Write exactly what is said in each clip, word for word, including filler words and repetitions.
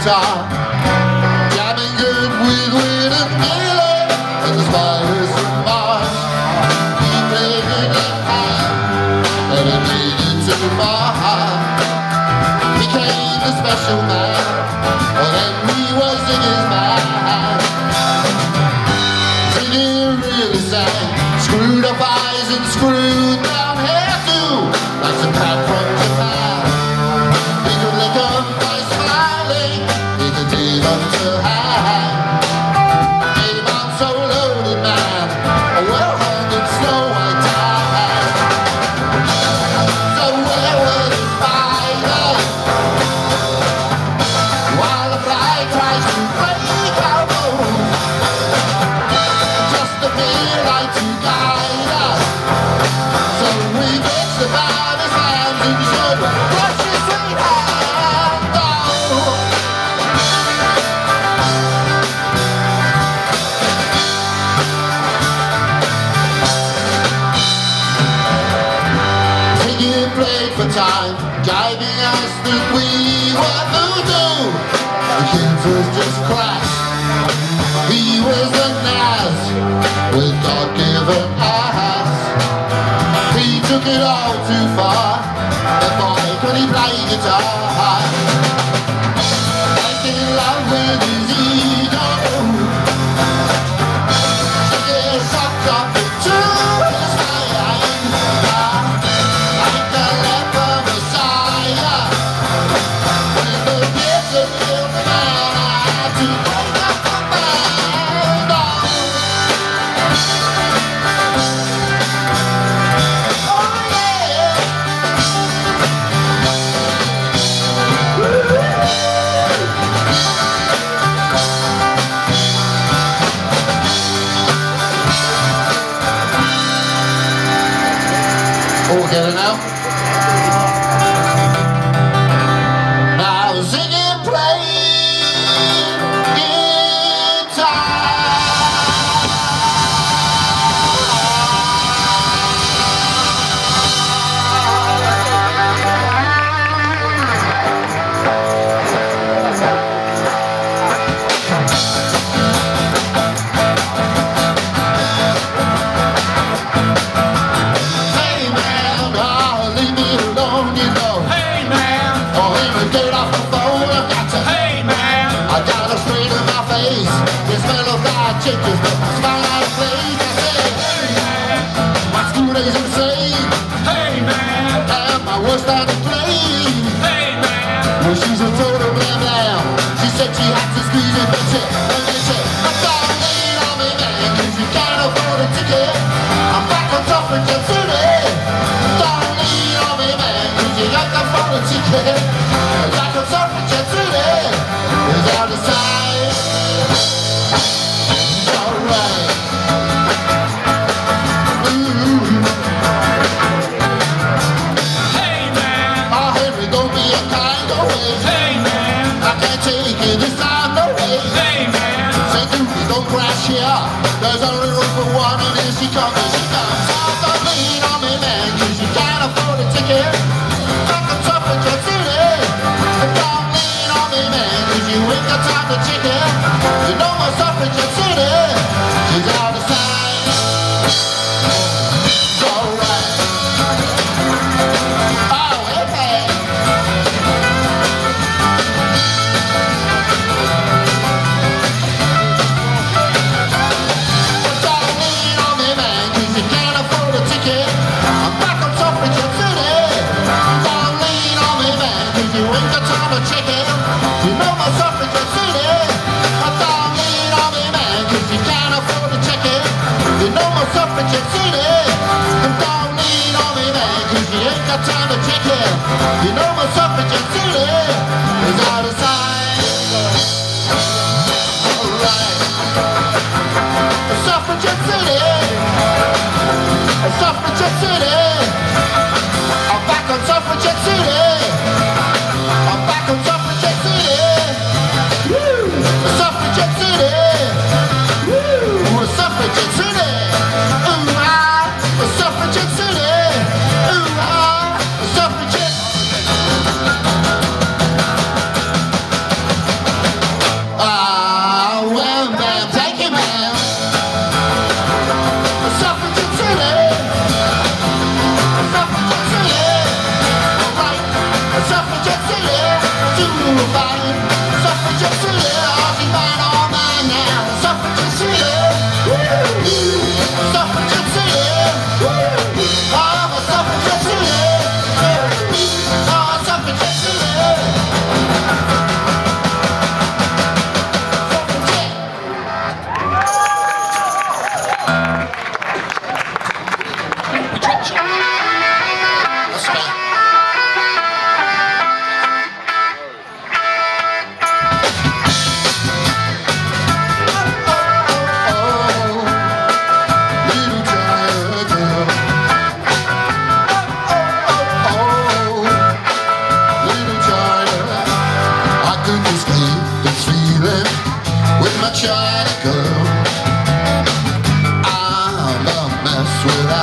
guitar, jamming good with Win and Gilly and the Spiders from Mars. He played in a hand and it made it to my heart. Became a special man when he was in his mind. Singing really sad, screwed up eyes and screwed down hair too, like some cat from Japan. He could lick 'em by smiling, he could leave 'em to hang. Came out so loaded, man, a well-hung and snow-white tie. So where were the spiders while the fly tries to break our bones? Just a bit like to guide us, so we bitched about his hands and should brush his sweet hand down. Singing played for time, jiving us that we were voodoo. The kids was just class, he was a Naz with God-given ass. He took it all too far, and boy could he play guitar. Making love with his ego, yeah, sucked up into his mind, like a leper messiah. When the kids had killed the man, I had to break up the band. Oh yeah. Oh, we'll get it now. Now singing, playing guitar. Hey man, oh, leave me alone, you know. Hey man, Oh, even get off the phone, I've got to. hey man, I got a strain in my face. The smell of fried chicken, smile out of place. I say, hey man, my school days insane, hey man, and my worst time to play. hey man, Well, she's a total blam blam. She said she had to squeeze it, but she, and then she, I'm gonna lean on me, man, 'cause you can't afford a ticket. I'm back on top of your city. Don't lean on me, man, 'cause you can't afford a ticket. I'm back on top of your city. Is out of sight. Alright. Ooh. hey man, Oh, Henry, don't be a kind of way. hey man, I can't take it this time, no way. hey man, Say, Goofy, don't crash here. There's only room for one, and here she comes, here she comes. Oh, don't lean on me, man, 'cause you can't afford a ticket. Back on top of your city. And don't lean on me, man, 'cause you ain't got time to check it. You know what's up in your city. She's out of sight. It's alright. Oh, hey. Don't lean on me, man, 'cause you can't afford a ticket. I'm back on top of your city. Don't lean on me, man, 'cause you ain't got time to check it. You know what's up in your city. Don't lean on me, man, 'cause you can't afford to check it. You know what's up in your city. Don't lean on me, man, 'cause you ain't got time to check it. You know what's up in your city. It's out of sight. Alright. Suffragette City, Suffragette City, I'm back on Suffragette City, I'm back on Suffragette City, woo, Suffragette City, woo, Suffragette City, ooh ah, Suffragette City, ooh ah, Suffragette.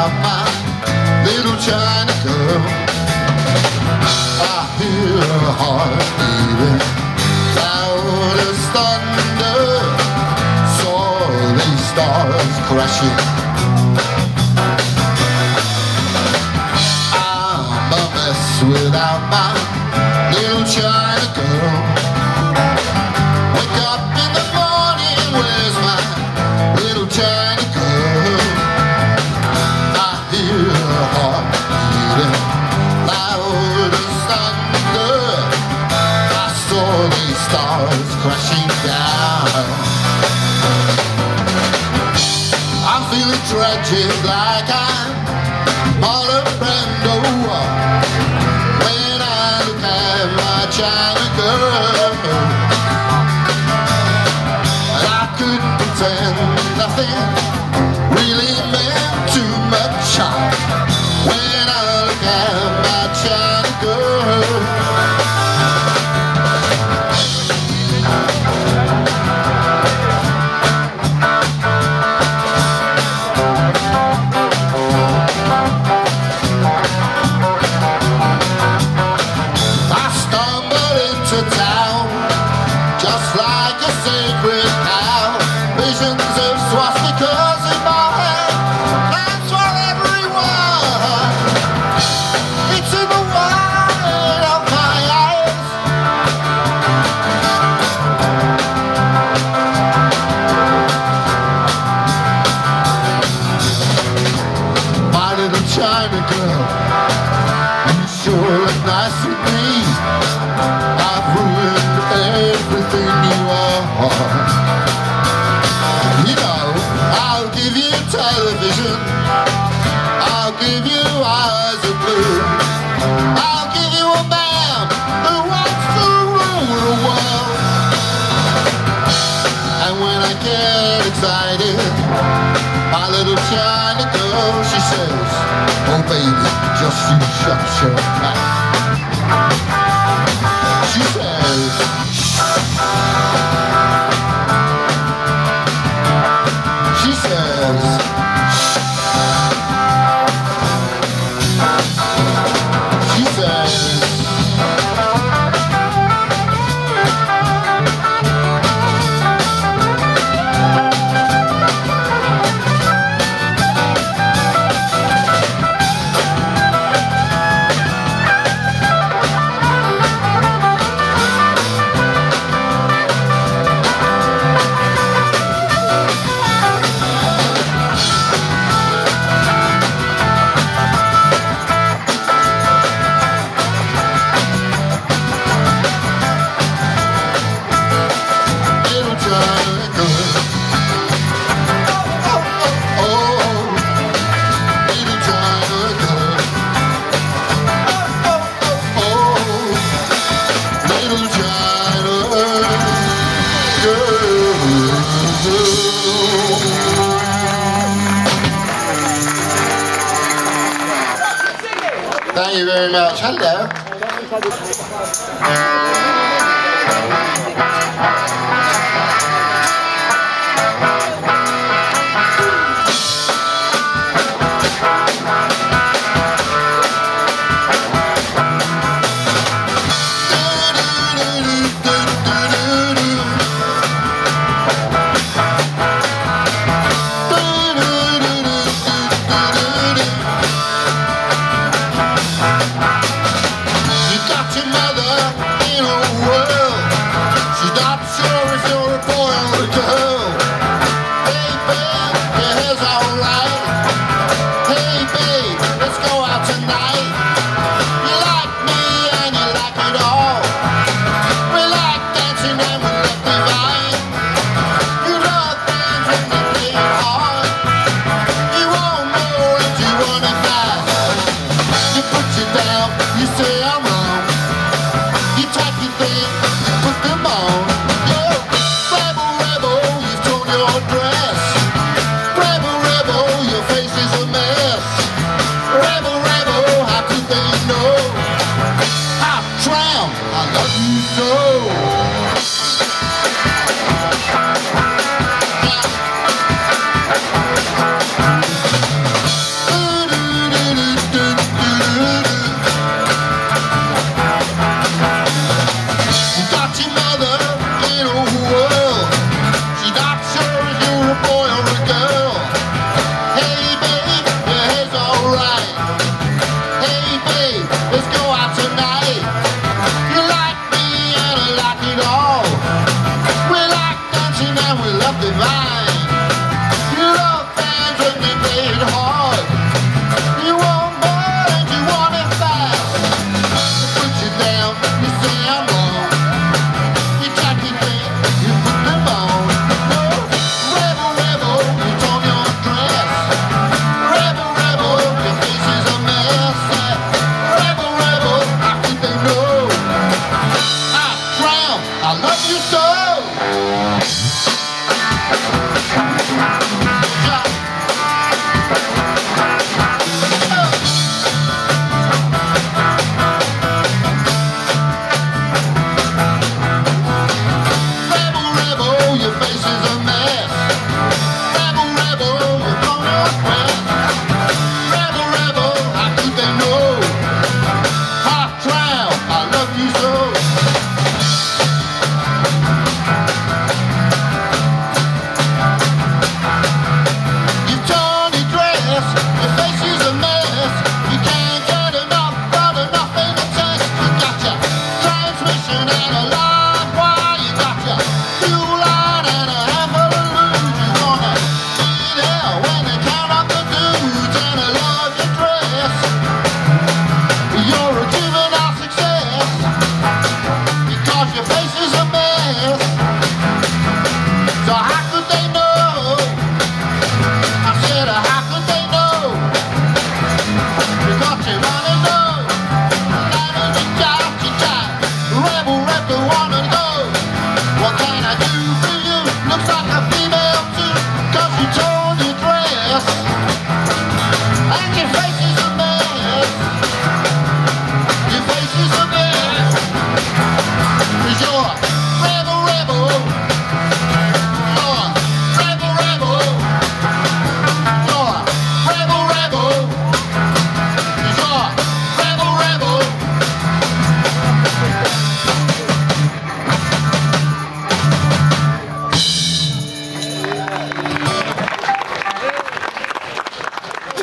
without my little China girl. I hear her heart beating loud as thunder, saw these stars crashing. I'm a mess without my little China girl. Wake up in the morning, where's my little China girl? I hear her heart beating loud as thunder, I saw these stars crashing down. I'm feeling tragic like I'm Marlon Brando when I look at my China girl. And I couldn't pretend nothing really meant too much when I look at my China girl. Town, just like a sacred cow, visions of swastikas in my head, plans for everyone. It's in the white of my eyes. My little China girl, you sure look nice with me. I've ruined everything you are. You know, I'll give you television, I'll give you eyes of blue, I'll give you a man who wants to rule the world. And when I get excited, my little China girl, she says, oh baby, just you shut your mouth. She says, she says, she says, thank you very much. Hello. She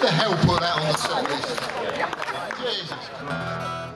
the hell put that on the set list? Jesus Christ.